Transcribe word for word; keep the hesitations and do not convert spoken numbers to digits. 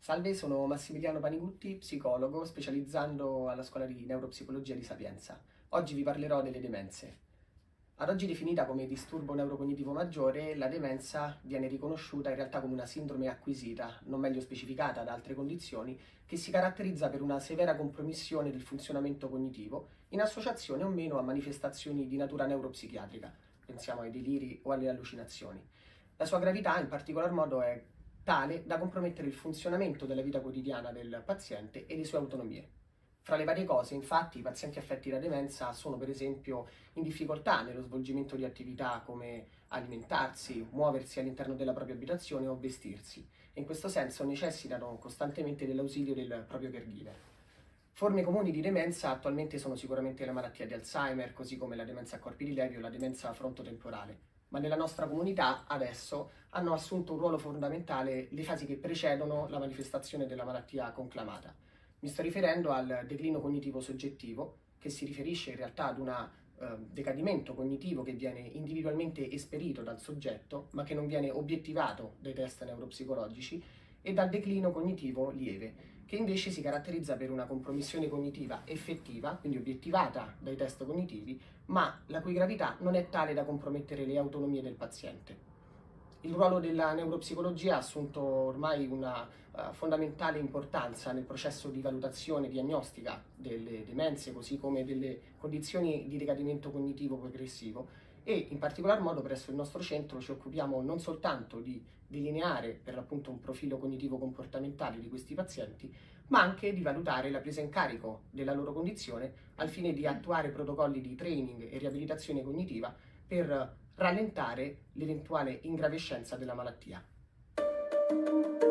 Salve, sono Massimiliano Panigutti, psicologo, specializzando alla Scuola di Neuropsicologia di Sapienza. Oggi vi parlerò delle demenze. Ad oggi definita come disturbo neurocognitivo maggiore, la demenza viene riconosciuta in realtà come una sindrome acquisita, non meglio specificata da altre condizioni, che si caratterizza per una severa compromissione del funzionamento cognitivo, in associazione o meno a manifestazioni di natura neuropsichiatrica, pensiamo ai deliri o alle allucinazioni. La sua gravità in particolar modo è tale da compromettere il funzionamento della vita quotidiana del paziente e le sue autonomie. Fra le varie cose, infatti, i pazienti affetti da demenza sono per esempio in difficoltà nello svolgimento di attività come alimentarsi, muoversi all'interno della propria abitazione o vestirsi, e in questo senso necessitano costantemente dell'ausilio del proprio caregiver. Forme comuni di demenza attualmente sono sicuramente la malattia di Alzheimer, così come la demenza a corpi rilevi o la demenza frontotemporale. Ma nella nostra comunità adesso hanno assunto un ruolo fondamentale le fasi che precedono la manifestazione della malattia conclamata. Mi sto riferendo al declino cognitivo soggettivo, che si riferisce in realtà ad un eh, decadimento cognitivo che viene individualmente esperito dal soggetto, ma che non viene obiettivato dai test neuropsicologici, e dal declino cognitivo lieve, che invece si caratterizza per una compromissione cognitiva effettiva, quindi obiettivata dai test cognitivi, ma la cui gravità non è tale da compromettere le autonomie del paziente. Il ruolo della neuropsicologia ha assunto ormai una uh, fondamentale importanza nel processo di valutazione diagnostica delle demenze, così come delle condizioni di decadimento cognitivo progressivo, e in particolar modo presso il nostro centro ci occupiamo non soltanto di delineare per l'appunto un profilo cognitivo-comportamentale di questi pazienti, ma anche di valutare la presa in carico della loro condizione al fine di attuare protocolli di training e riabilitazione cognitiva per rallentare l'eventuale ingravescenza della malattia.